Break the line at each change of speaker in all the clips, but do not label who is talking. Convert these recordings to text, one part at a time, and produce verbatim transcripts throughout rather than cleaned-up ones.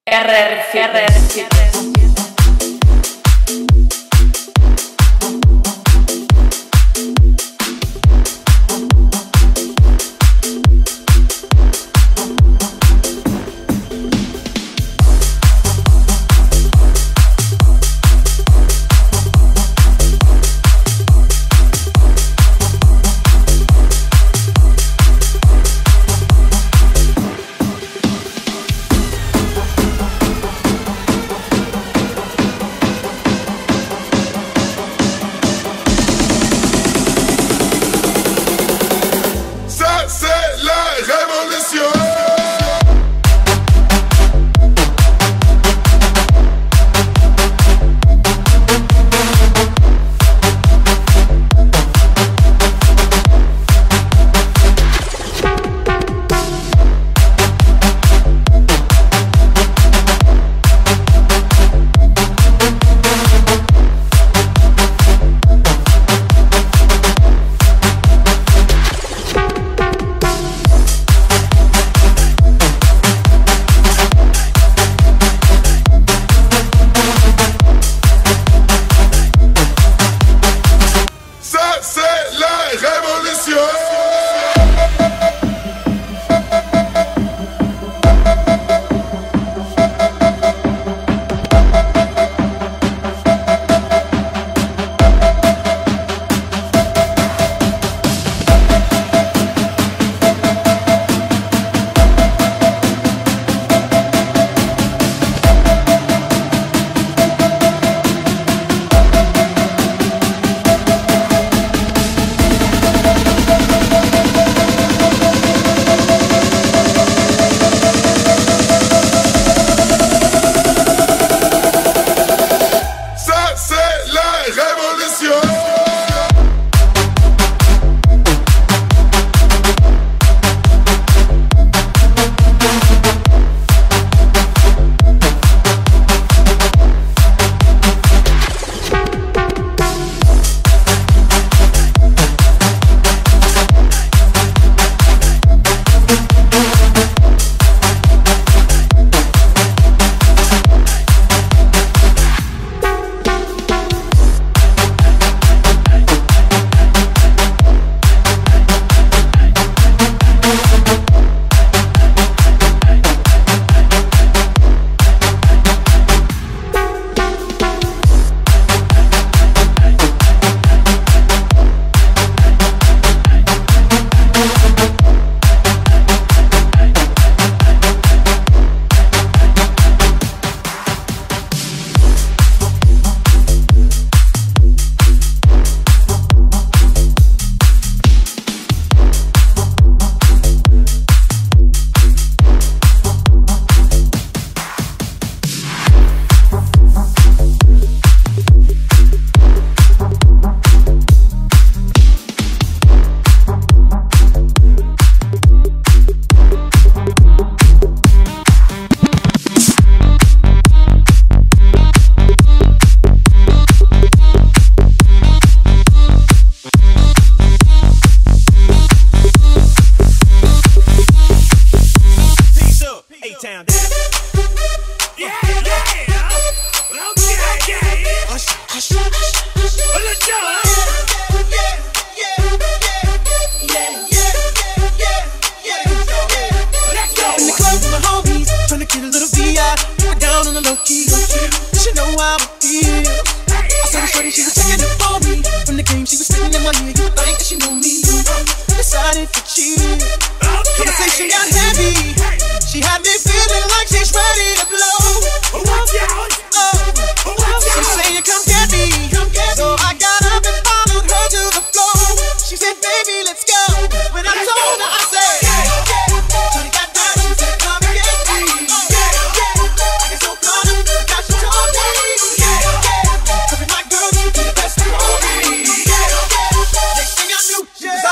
R R C, R R C.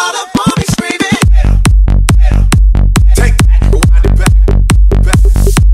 Take, rewind it back, back.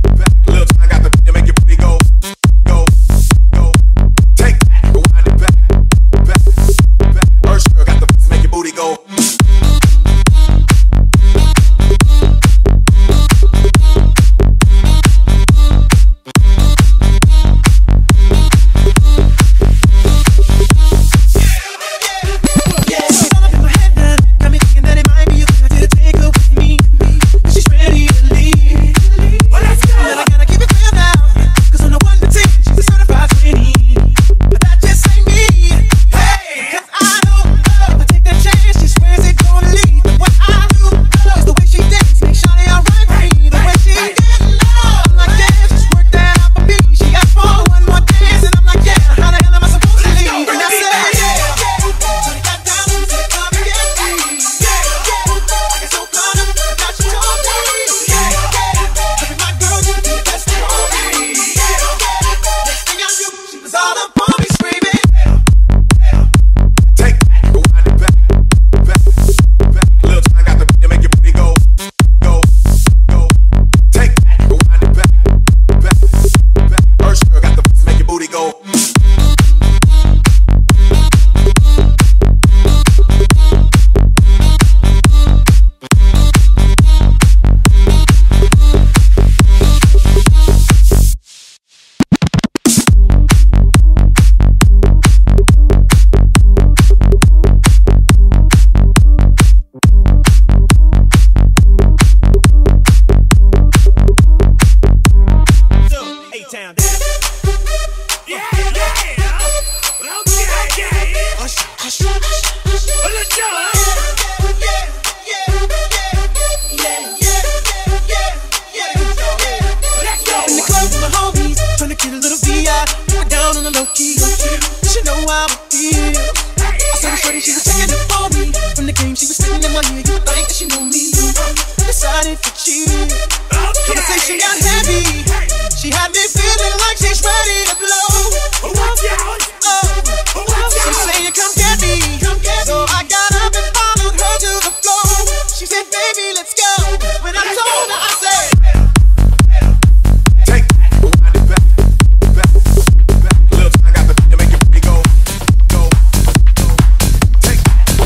the low key. You should know how I feel. I saw the shorty, she was checking it for me. From the game, she was spitting in my ear. You would think that she knew me. I decided to cheat. Conversation got heavy. She had me feeling like she's ready to blow. Watch out! Oh, she saying come get me. So I got up and followed her to the floor. She said, baby, let's go. When I told her, I said, take, wind it back, back, back. Little time I got the to make your body go, go, go. Take,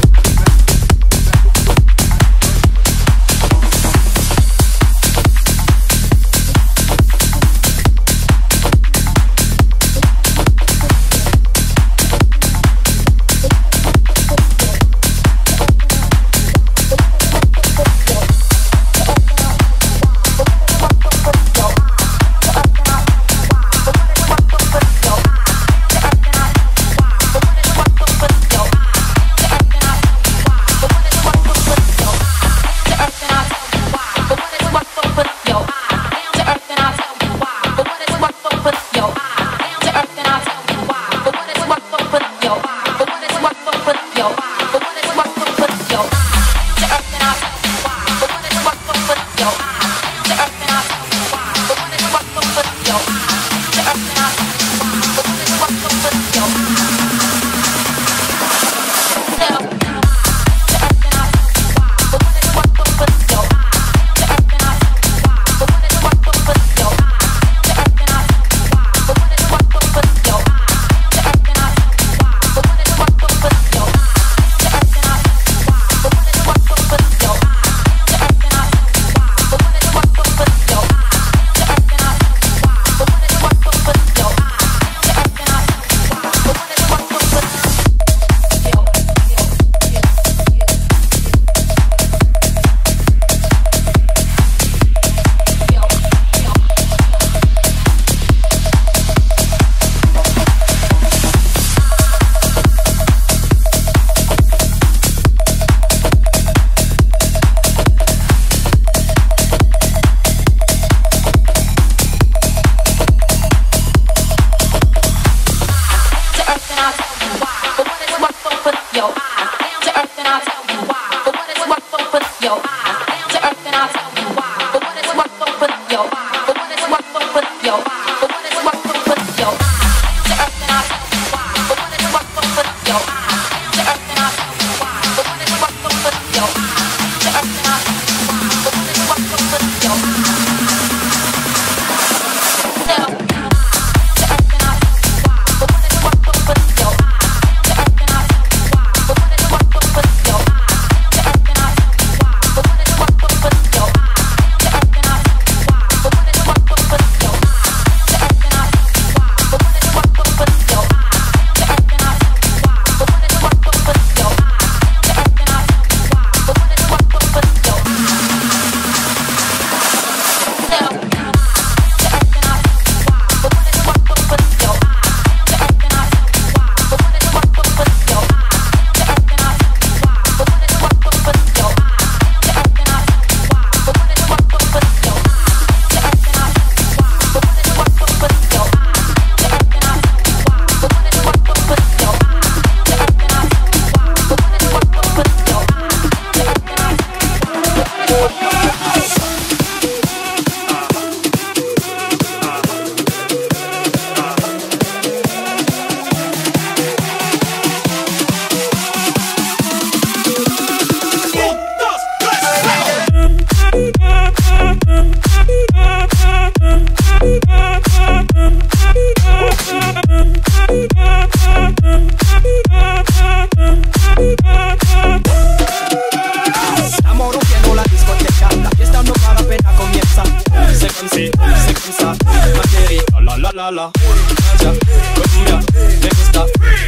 la la, Nadia, Colombia, me gusta.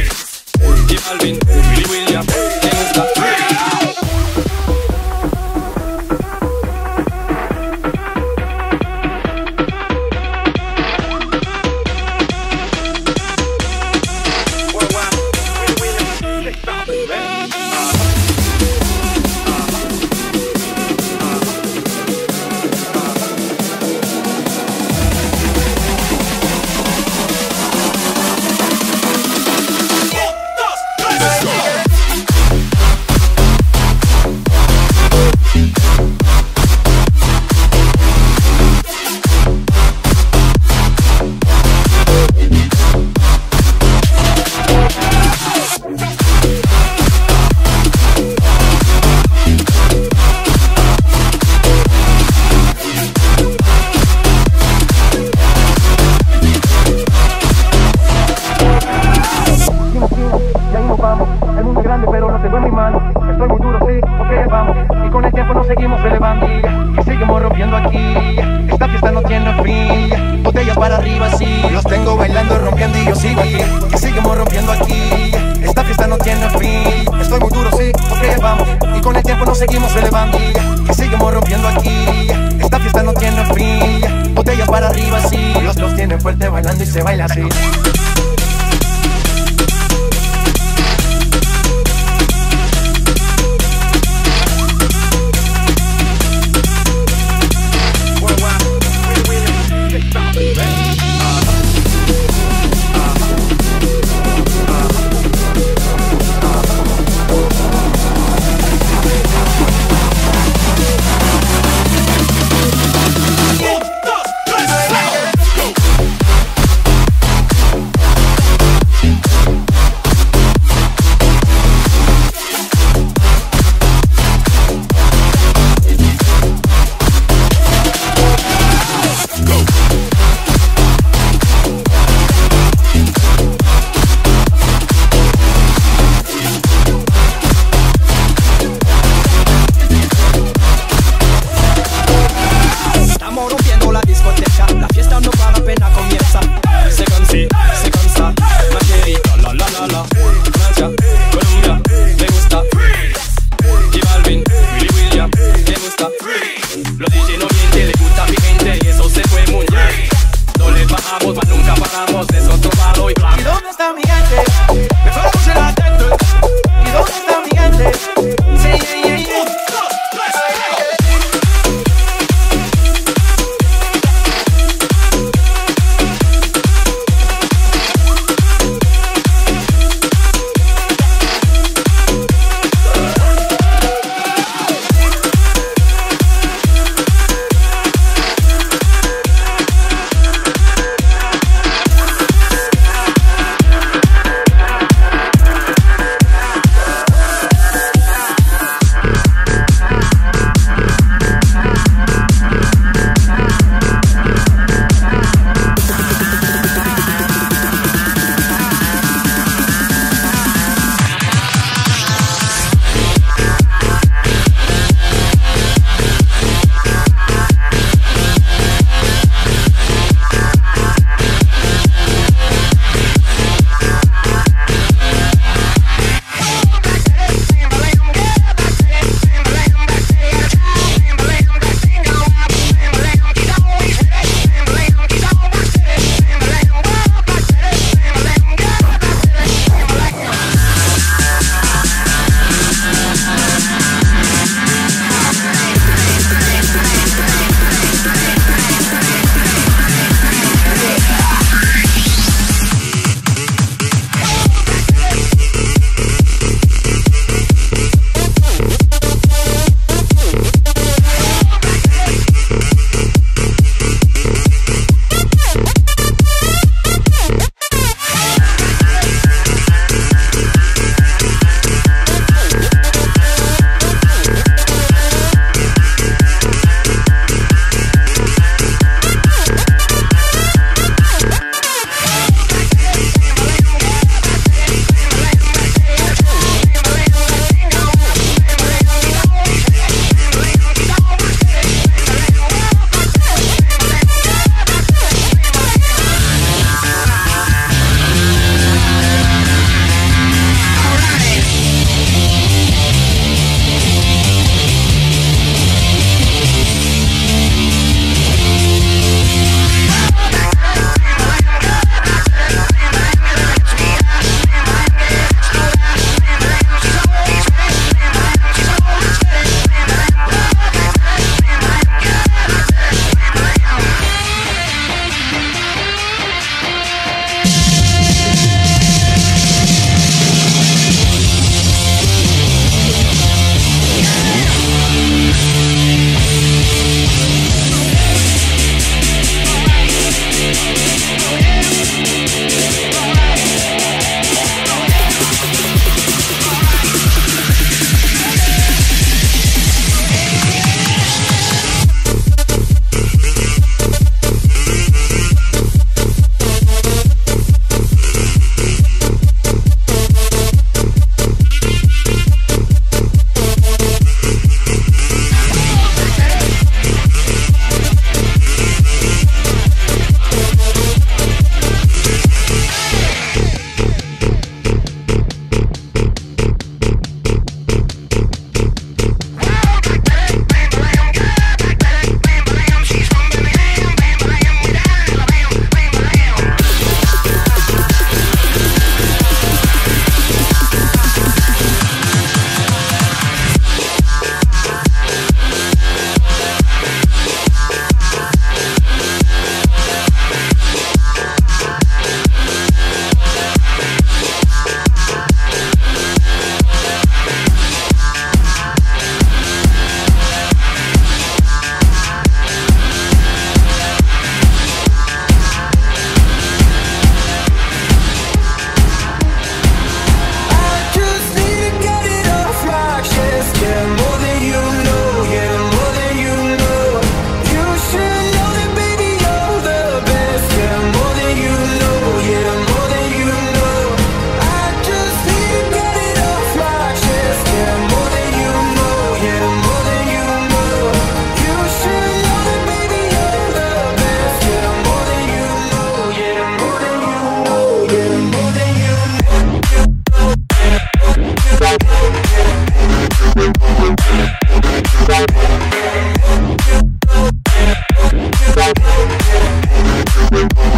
J Balvin, Willy William, me gusta.
botellas para arriba, sí. Los tengo bailando, rompiendo y yo sigo aquí. Y seguimos rompiendo aquí. Esta fiesta no tiene fin. Estoy muy duro, sí, ok, vamos. Y con el tiempo nos seguimos elevando. Y seguimos rompiendo aquí. Esta fiesta no tiene fin. Botellas para arriba, sí. Los los tienen fuerte bailando y se baila así.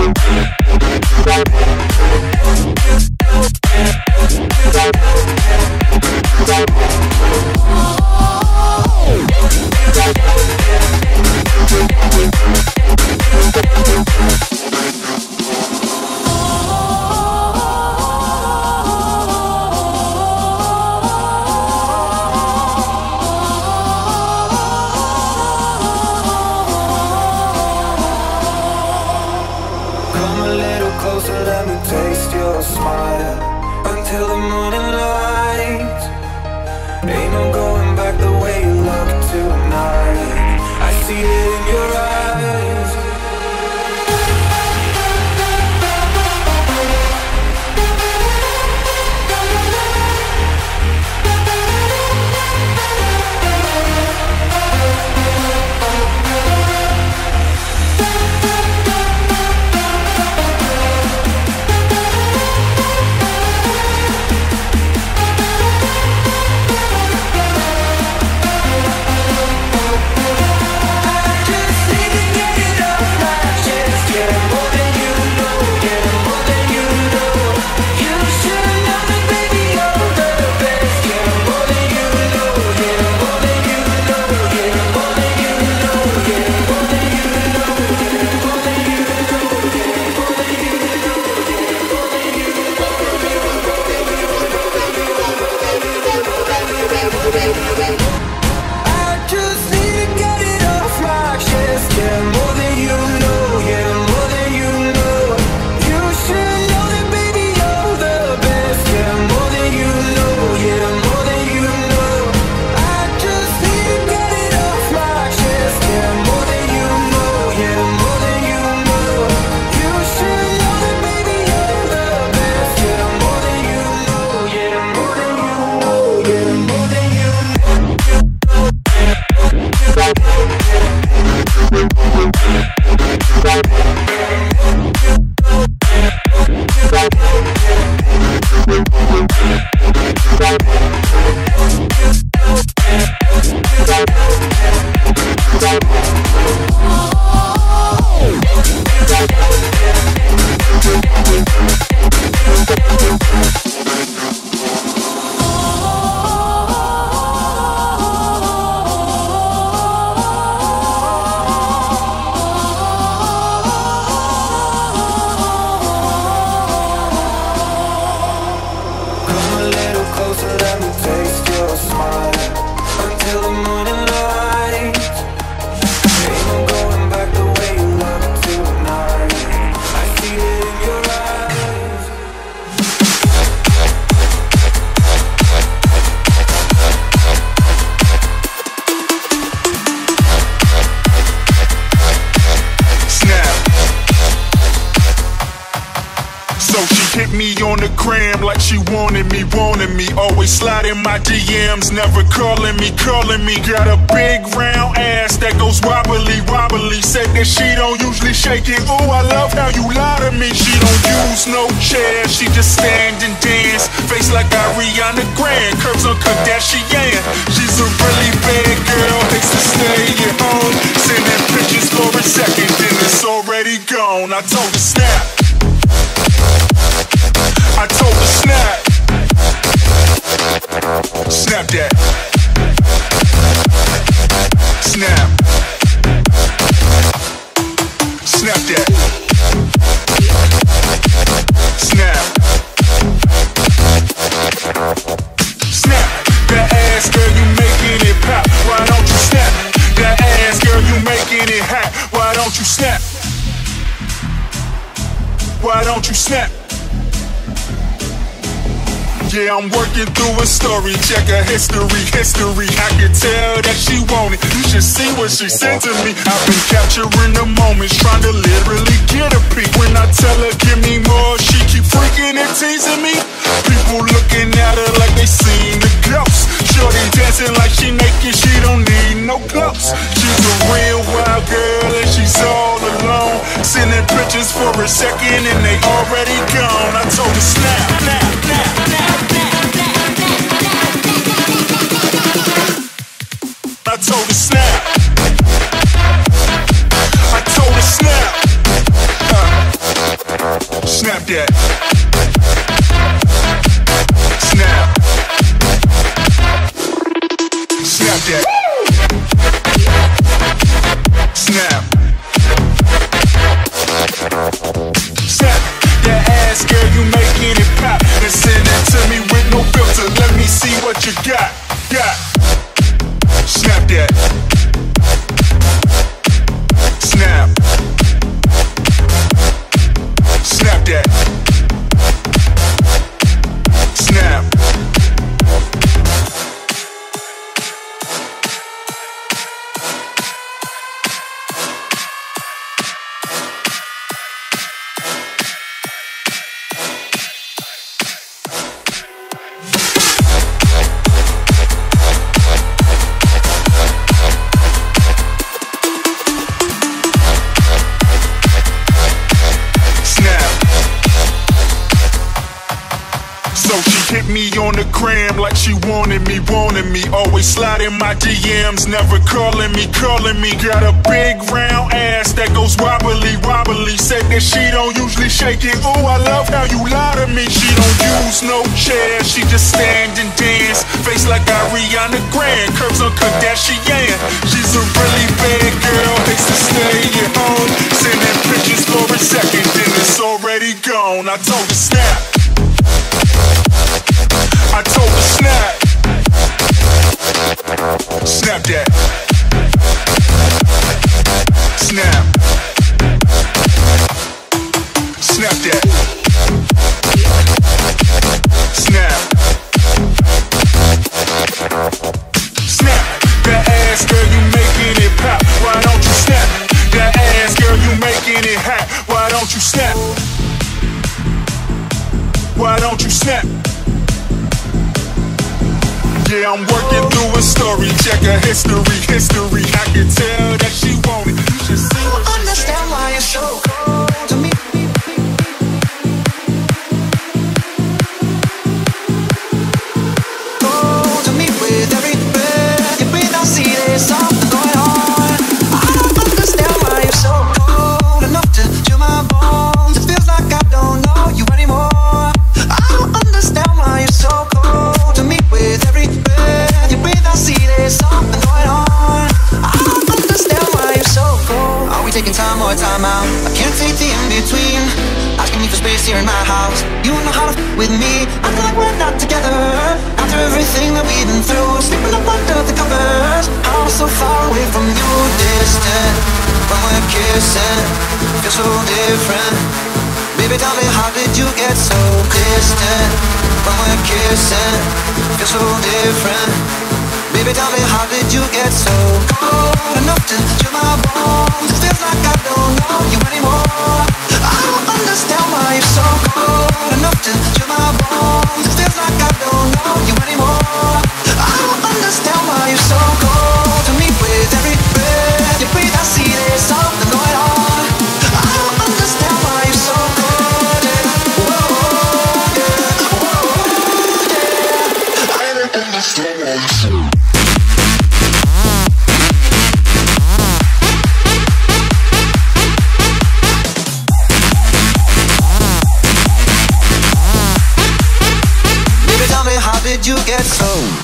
hit me on the gram like she wanted me, wanted me. Always sliding my D Ms, never calling me, calling me. Got a big round ass that goes wobbly, wobbly. Said that she don't usually shake it. Ooh, I love how you lie to me. She don't use no chair, she just stand and dance. Face like Ariana Grande, curves on Kardashian. She's a really bad girl, hates to stay at home. Sending pictures for a second, then it's already gone. I told her snap. I told her snap. Snap that. Snap. Snap that. Snap. Snap. That ass, girl, you making it pop. Why don't you snap? That ass, girl, you making it hot. Why don't you snap? Why don't you snap? Yeah, I'm working through a story, check her history, history. I can tell that she want it, you should see what she sent to me. I've been capturing the moments, trying to literally get a peek. When I tell her give me more, she keep freaking and teasing me. People looking at her like they seen the ghost. Shorty dancing like she naked, she don't need no clothes. She's a real wild girl and she's all alone. Sending pictures for a second and they already gone. I told her snap, snap, snap, snap. I told her snap. I told her snap. Uh, Snap that. Snap. Snap that. Snap. Snap that ass, girl, you making it pop. And send it to me with no filter. Let me see what you got. Got. Snap that. Snap. Snap that. Snap. So she hit me on the gram like she wanted me, wanted me. Always sliding my D Ms, never calling me, calling me. Got a big round ass that goes wobbly, wobbly. Said that she don't usually shake it. Ooh, I love how you lie to me. She don't use no chair, she just stand and dance. Face like Ariana Grande, curves on Kardashian. She's a really bad girl, hates to stay at home. Sending pictures for a second, then it's already gone. I told her snap. I told her snap. Snap that. Snap. Snap that. Snap. Snap. That ass, girl, you making it pop. Why don't you snap? That ass, girl, you making it hot. Why don't you snap? Why don't you snap? Yeah, I'm working through a story. Check her history, history. I can tell that she want it. You should see what she
understand why you're so cold to me. Cold to me with every breath you breathe. I see there's something going on. I don't understand why you're so cold enough to chill my bones. It feels like I don't know you anymore. I don't understand why you're so cold to me with every breath you breathe. I see there's something going on. I don't understand why you're so cold. Are we taking time or time out? I can't take the in-between. Asking me for space here in my house. You know how to f with me. I feel like we're not together. After everything that we've been through, sleeping up under the covers. I'm so far away from you, distant. When we're kissing, feel so different. Baby, tell me, how did you get so distant? When we're kissing, feel so different. Baby, tell me, how did you get so cold enough to chill my bones? It feels like I don't know you anymore. I don't understand why you're so cold enough to chill my bones. It feels like I don't know you anymore. I don't understand why you're so cold to me with every breath you breathe. I see there's something going on. I don't understand why you're so cold. Yeah. Whoa, yeah. Whoa, yeah. I don't understand why you're so cold. How did you get so?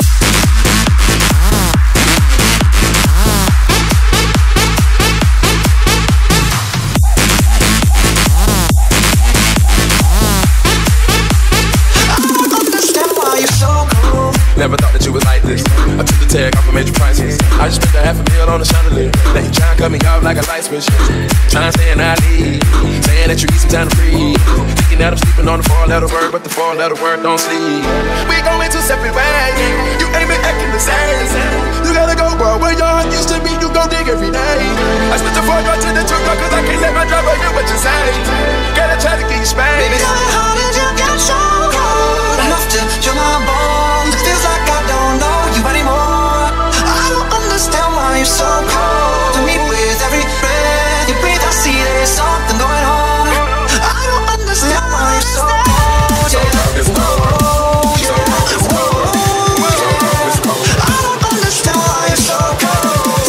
Never thought that you was like this. I took the tag off and made you priceless. I just spent a half a meal on a chandelier. Now you tryna cut me off like a light switch. Tryna stay in I leave. Saying that you need some time to breathe. Thinking that I'm sleeping on the four-letter word, but the four-letter word don't sleep. We going two separate ways. You ain't been acting the same. You gotta go, bro. Where your heart used to be, you gon' dig every day. I split the four right to the two, cause I can't let my driver hear what you say. Gotta try to get you spanked.
Baby, tell me, how did you get so cold enough to chill my bones? It feels like I don't know you anymore. I don't understand why you're so cold to me with every breath you breathe. I see there's something going on. I don't understand why you're so cold. Yeah. Whoa, yeah. Whoa, yeah. I don't understand why you're so cold.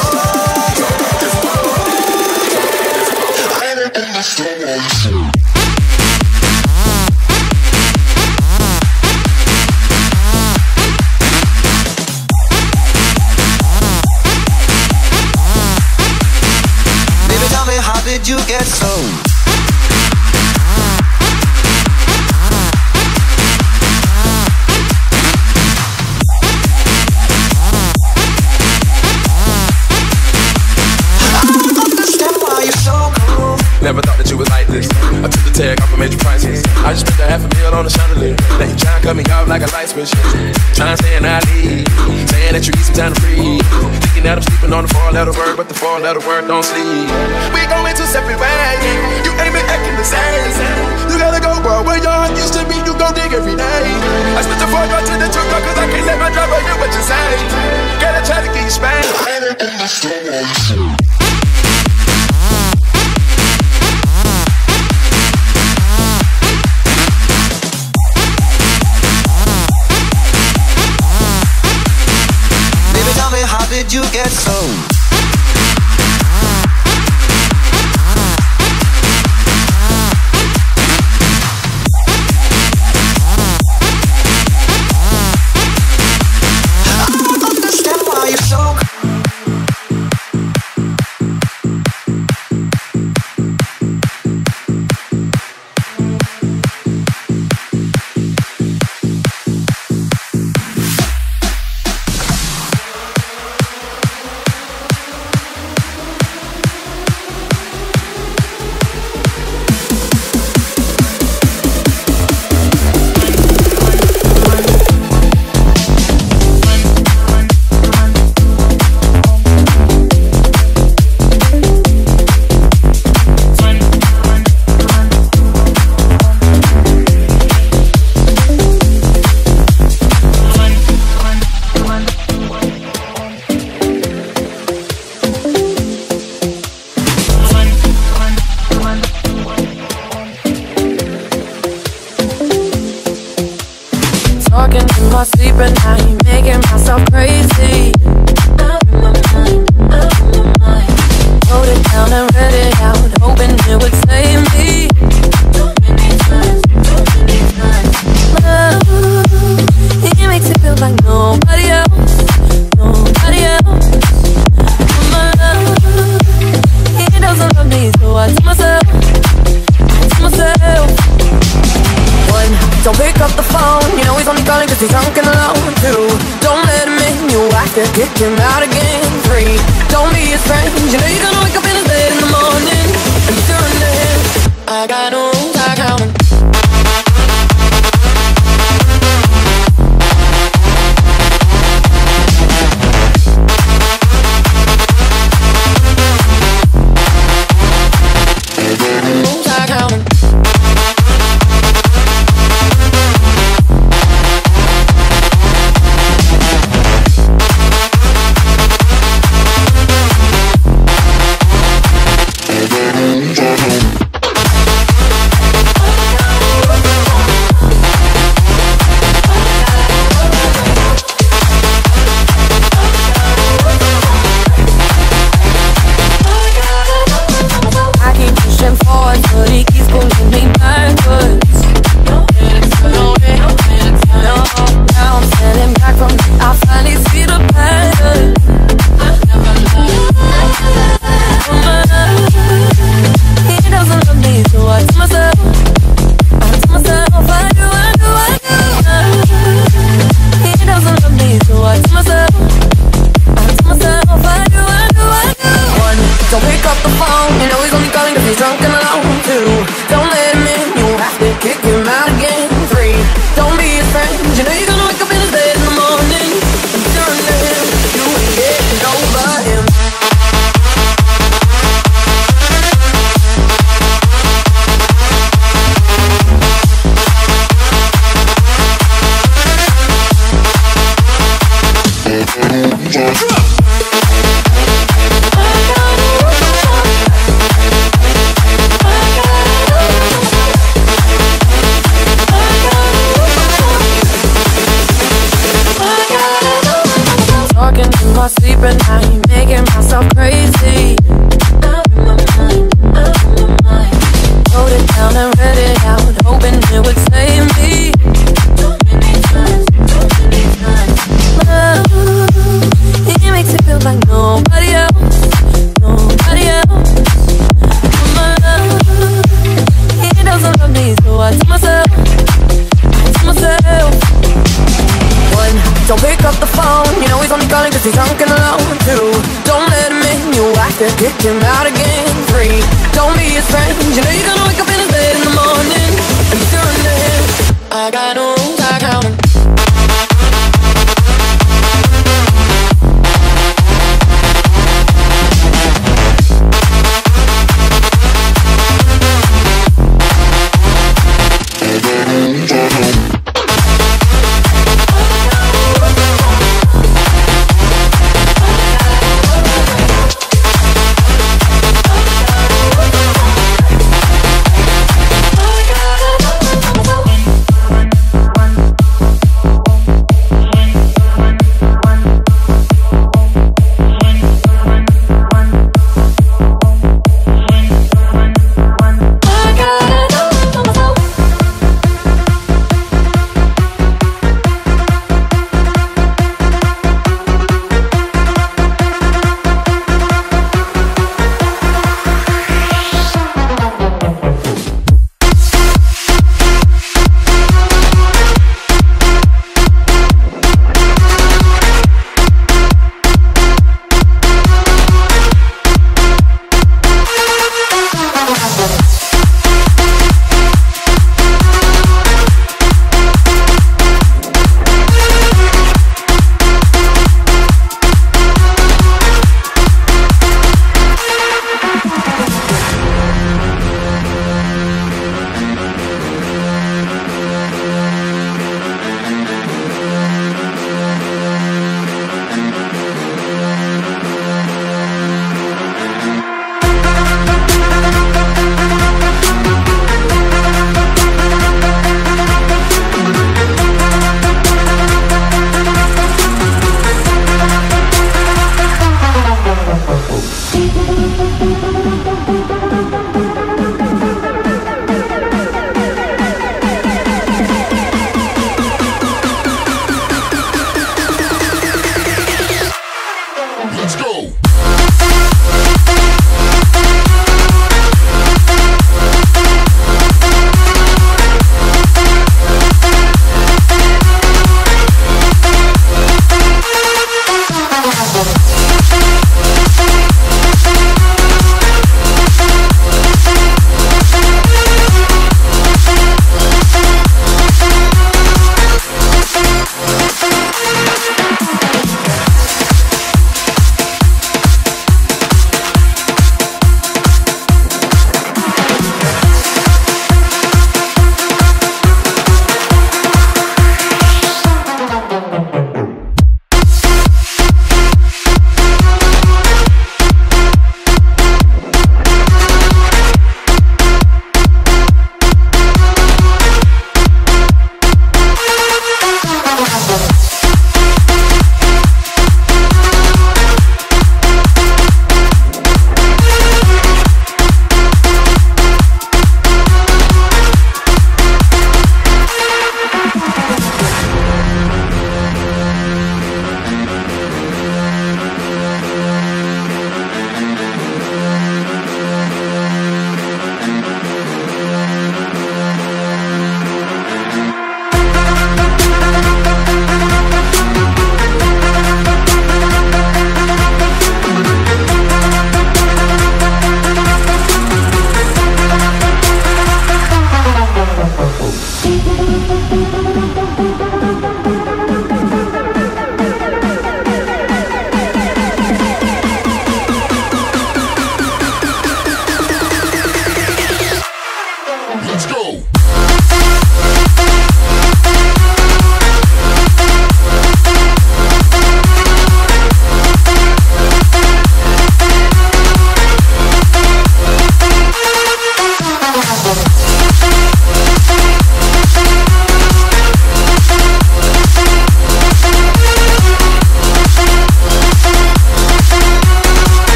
I don't understand why you're so cold. did you get so?
Never thought that you was like this. I took the tag off and made you priceless. I just spent a half a meal on the chandelier. Now you tryna cut me off like a light switch. Tryna stay in I leave. Saying that you need some time to breathe. Thinking that I'm sleeping on the four-letter word, but the four-letter word don't sleep. We going two separate ways. You ain't been acting the same. You gotta go, bro. Where your heart used to be, you gon' dig every day. I split the four door to the two car, cause I can't let my driver hear what you say. Gotta try to get you spanked.
How did you get so?
Sleeping, I'm making myself crazy. Out of my mind, out of my mind. Wrote it down and read it out, hoping it would save me. Too many times, too many times. Love, it makes it feel like nobody else, nobody else. My love, he doesn't love me, so I tell myself, I tell myself. One, don't pick up the phone, you know he's only calling cause he's drunk and alone. Two, don't let him in, you have to kick him out again. Three, don't be his friend, you know you're gonna wake up in his bed in the morning and be turning to him. I got no rules, I count them.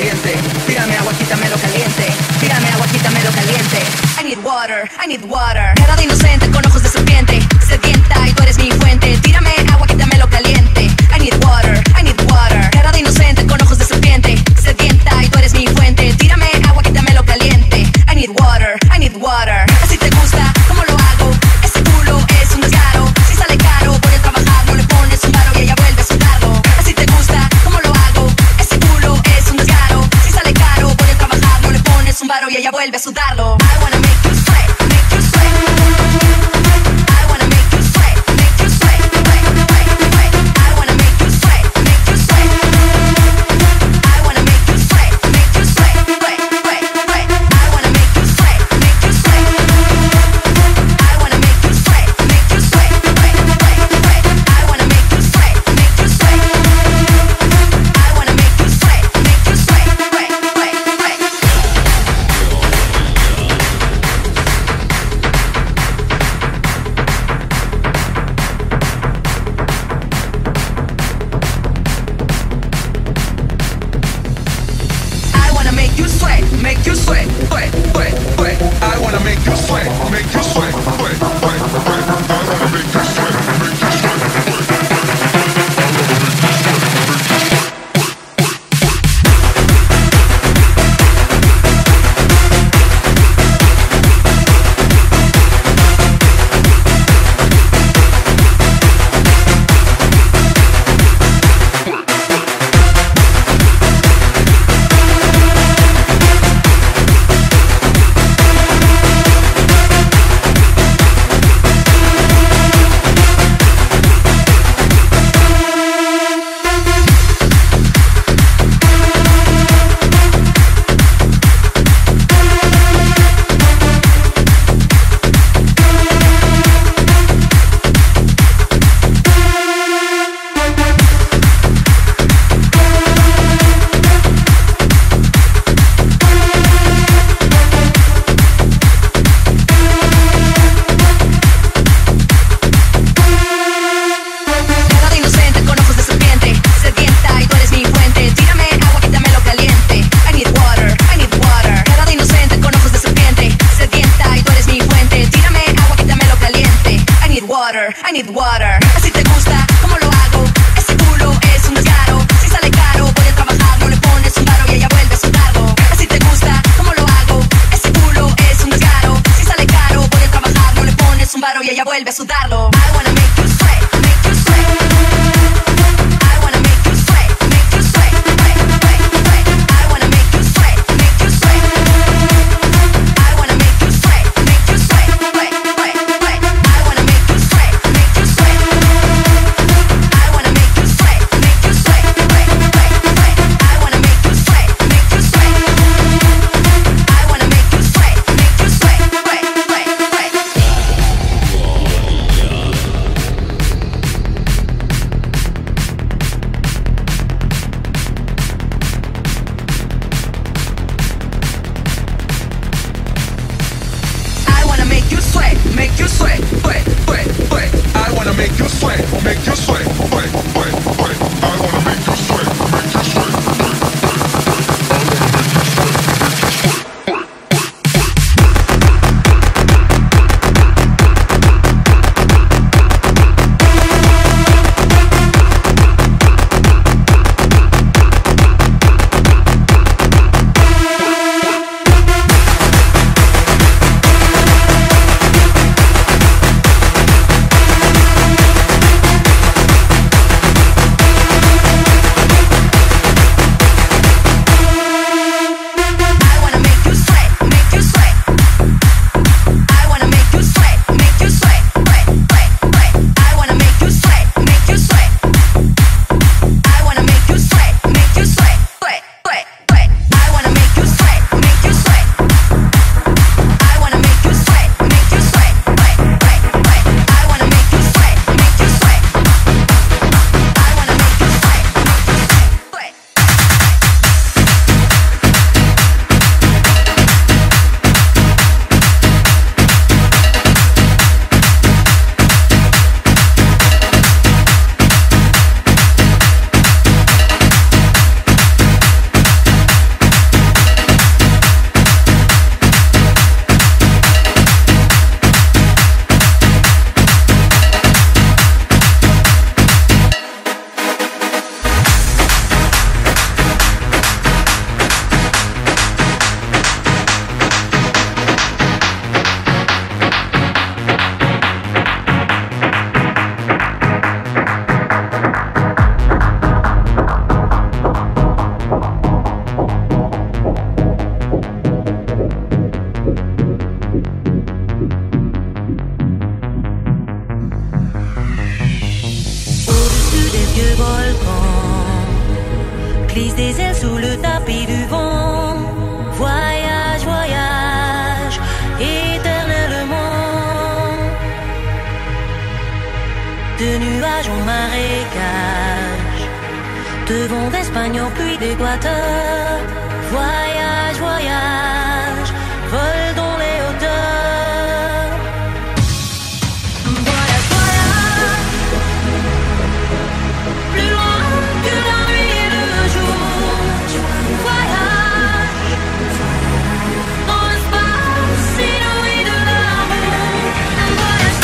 caliente. Tírame agua, quítamelo caliente. Tírame agua, quítamelo caliente. I need water, I need water. Cara de inocente con ojos de serpiente, sedienta y tú eres mi fuente. Tírame agua, quítamelo caliente. I need water, I need water. Cara de inocente con ojos de serpiente, sedienta y tú eres mi fuente. Tírame agua, quítamelo caliente. I need water, I need water. Así te gusta, ¿cómo lo hago? Ese culo es un descaro. Si sale caro, voy a trabajar, no le pones un varo y ella vuelve a sudarlo. Así te gusta, ¿cómo lo hago? Ese culo es un descaro. Si sale caro, voy a trabajar, no le pones un varo y ella vuelve a sudarlo. I wanna make you sweat, make you sweat. I wanna make you sweat, make you sweat, sweat, sweat, sweat. I wanna make you sweat, make you sweat. I wanna make you sweat, make you sweat, sweat, sweat, sweat. I wanna make you sweat, make you sweat. I wanna make you sweat, make you sweat, sweat, sweat, sweat. I wanna make you sweat, make you sweat. I wanna make you sweat, make you sweat, sweat, sweat, sweat. I wanna make you sweat, make you sweat, sweat, sweat, sweat.
I wanna make you sweat, make you sweat, sweat, sweat, sweat. I wanna make you sweat, make you sweat.
Cara de inocente con ojos de serpiente, sedienta y tú eres mi fuente. Tírame agua, quítamelo caliente. I need water, I need water. Cara de inocente con ojos de serpiente, sedienta y tú eres mi fuente. Tírame agua, quítamelo caliente. I need water, I need water. Así te gusta, ¿cómo lo hago? Ese culo es un descaro. Si sale caro, voy a trabajar, no le pones un varo y ella vuelve a sudarlo. Así te gusta, ¿cómo lo hago? Ese culo es un descaro. Si sale caro, voy a trabajar, no le pones un varo y ella vuelve a sudarlo. I wanna make you sweat, make you sweat. I wanna make you sweat, make you sweat, sweat, sweat, sweat. I wanna make you sweat, make you sweat. I wanna make you sweat, make you sweat, sweat, sweat, sweat. I wanna make you sweat, make you sweat. I wanna make you sweat, make you sweat, sweat, sweat, sweat. I wanna make you sweat, make you sweat. I wanna make you sweat, make you sweat, sweat, sweat, sweat. I wanna make you sweat, make you sweat, sweat, sweat, sweat.
I wanna make you sweat, make you sweat, sweat, sweat, sweat. I wanna make you sweat, make you sweat, sweat,
De vent d'Espagne au puits d'Équateur. Voyage, voyage, vol dans les hauteurs. Voyage, voyage, plus loin que la nuit et le jour. Voyage, dans l'espace inouï de l'amour. Voyage,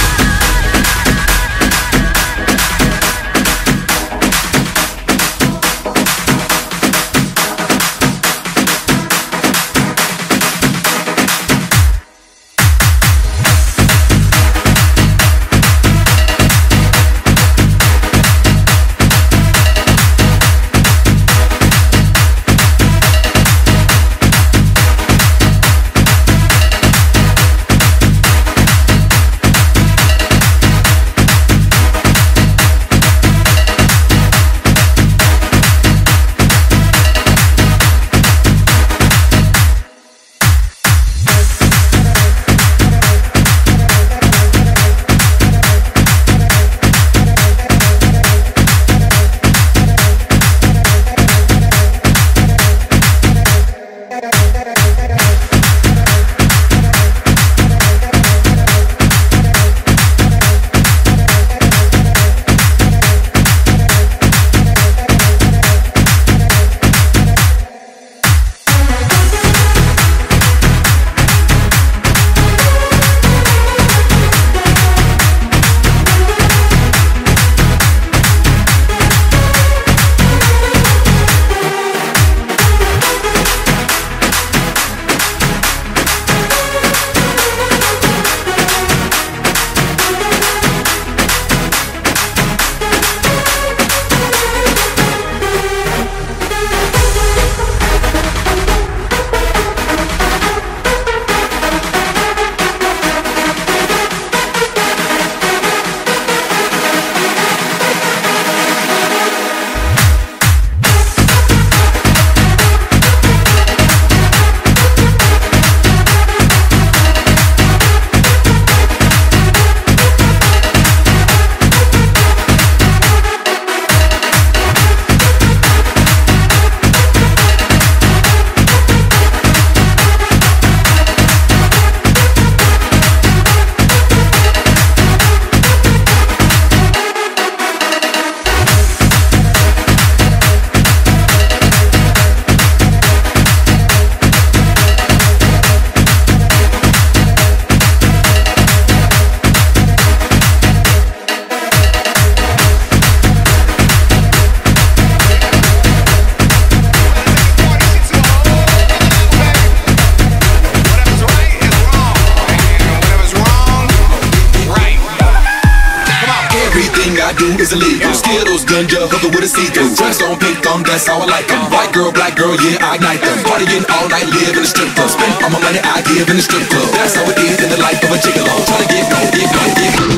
is illegal. Skittles, ganja, hooker with a see-through. Dress on pink thumb, that's how I like them. White girl, black girl, yeah, I ignite them. Partying all night, live in the strip club. Spend all my money I give in the strip club. That's how it is in the life of a gigolo. Tryna get go, get go, get go.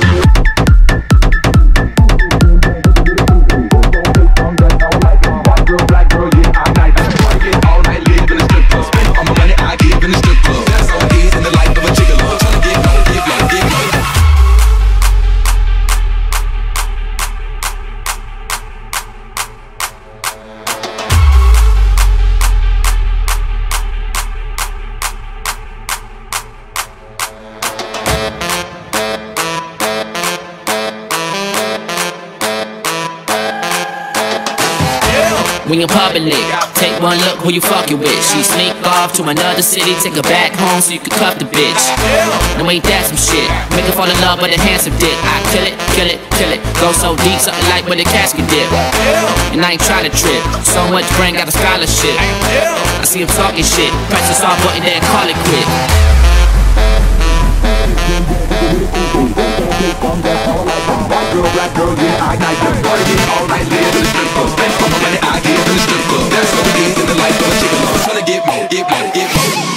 When you're public, take one look who you fucking with. She sneak off to another city, take her back home so you can cuff the bitch. No, ain't that some shit? Make her fall in love with a handsome dick. I kill it, kill it, kill it. Go so deep, something like with a casket dip. And I ain't trying to trip. So much brain, got a scholarship. I see him talking shit. Press the start button, then call it quit.
White girl, black girl, yeah, I ignite them. Partying all night, live in the strip club. Spend all my money I give in the strip club. That's how it is in the life of a gigolo. Tryna get more, get more, get more.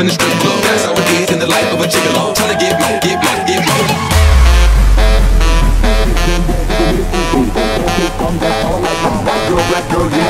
in the strip club. That's how it is in the life of a gigolo. Tryna get more, get more, get more.
Black girl, yeah.